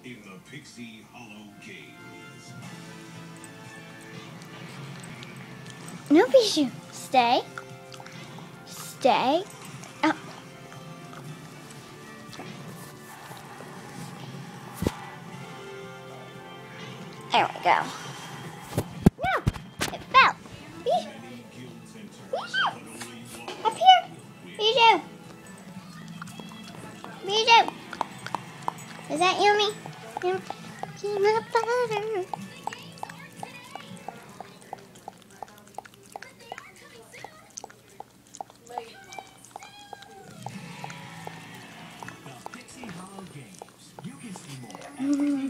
in the Pixie Hollow Games. No, Bijou. Stay. Stay. Oh. There we go. No, it fell. Bijou. Bijou. Up here. Bijou. Bijou. Is that yummy? Peanut butter. The Pixie Hollow Games. You can see more.